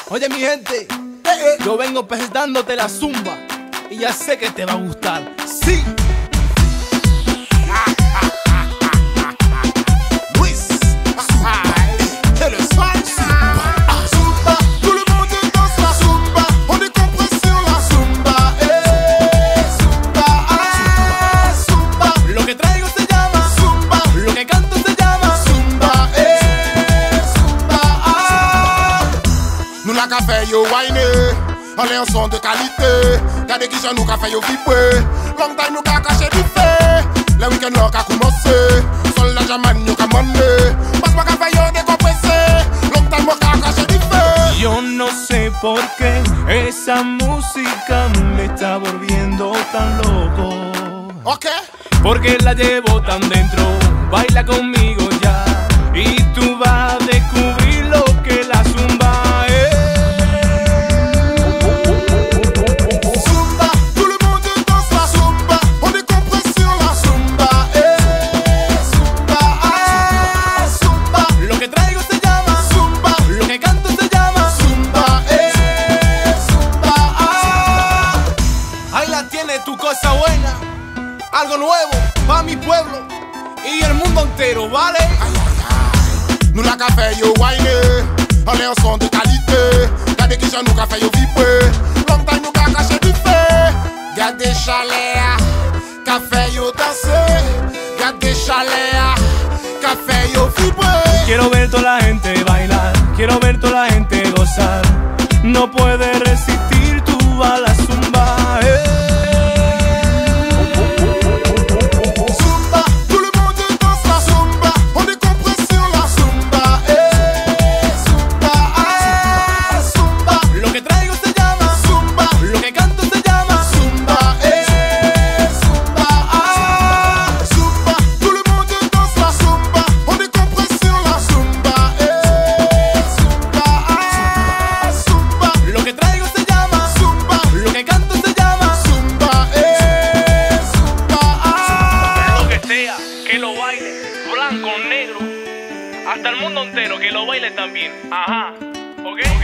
Oye mi gente, yo vengo presentándote la zumba y ya sé que te va a gustar. Sí. Luis, c'est le soir. Zumba, tout le monde danse la zumba. On est compression la zumba. Zumba, zumba. Lo que traigo se llama Zumba, lo que canto se llama zumba, zumba. Nous la café yo wine, on est en son de qualité. Gardez qui j'en nous café yo vibrer. Long time nous ka caché du fait. Le week-end là ka commencé. Sol la jamane yo ka money. Pas pas café yo décompressé. Long time moi ka caché du fait. Yo no sé por qué esa música me está volviendo tan loco. Ok. Porque la llevo tan dentro, baila conmigo ya y tú vas a descubrir lo que la zumba es. Zumba, tout le monde danse la zumba. On est compression la zumba. Zumba, zumba. Lo que traigo se llama Zumba, lo que canto se llama zumba, zumba. Ahí la tienes tu cosa buena, algo nuevo pa' mi pueblo y el mundo entero, ¿vale? Nous la café yo wine, on est en son de qualité. Gardez qui j'en nous café yo vibrer. Long time nous ka caché du fait. Gardez chaleur, café yo danser. Gardez chaleur, café yo vibrer. Quiero ver toda la gente bailar, quiero ver toda la gente gozar. No puedes resistir tú a la zumba. Zumba, tout le monde danse la zumba. On est compression la zumba. Zumba, zumba. Lo que traigo se llama Zumba, lo que canto se llama zumba, zumba, zumba. Tout le monde danse la zumba. On est compression la zumba. Zumba, zumba. Lo que traigo se llama Zumba, lo que canto se llama zumba, zumba. lo que sea, que lo baile, blanco, negro, hasta el mundo entero que lo baile también. Ajá, ¿ok?